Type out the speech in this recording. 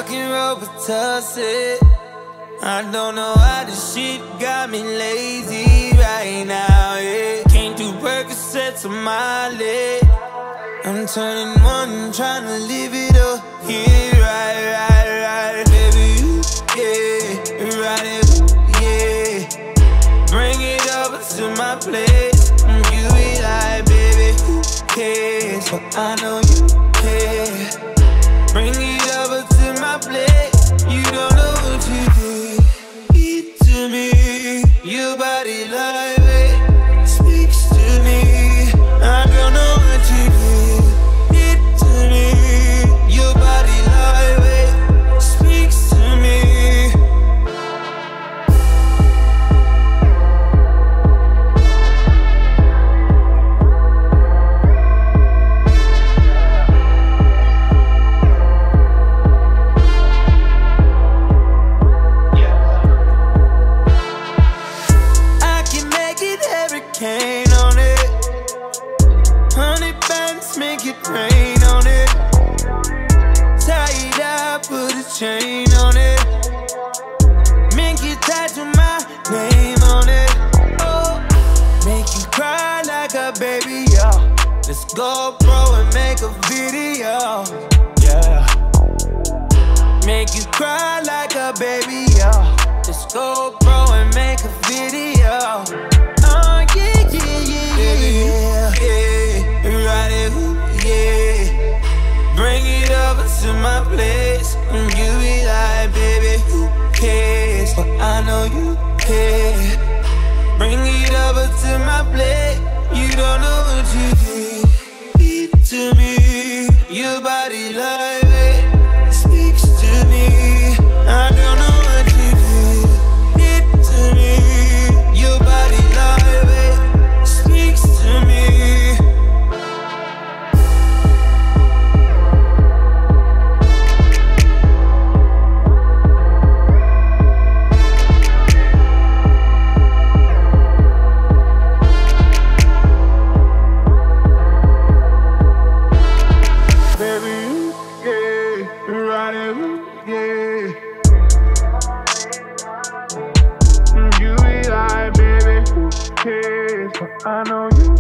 fucking Robitussin. I don't know why this shit got me lazy right now, yeah. Can't do Percocets on my leg. I'm turning one, trying to live it up. Yeah, right, baby, yeah, ride it, yeah. Bring it over to my place. You be like, baby, who cares? But I know you care. Bring it over to my place. You don't know what you did to me. Your body like it speaks to me. I don't know what you did to me. Your body like it speaks to me. Hurricane on it, 100 bands, make it rain on it. Tie it up, put a chain on it. Make it tattoo my name on it. Oh, make you cry like a baby, yeah. Let's go, bro, and make a video, yeah. Make you cry like a baby, yeah. Let's go, bro, and make a video. Bring it over to my place. And you be like, baby, who cares? But I know you care. Bring it over to my place. You don't know what you did to me. Your body like it speaks to me. I don't know what you did to me. Your body like it speaks to me. You be like, baby, who cares? But I know you